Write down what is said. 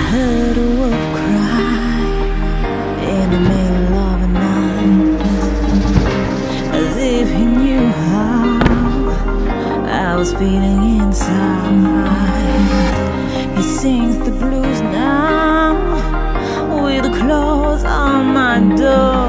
heard a wolf cry in the middle of the night, as if he knew how I was feeling inside. He sings the blues now with the clothes on my door.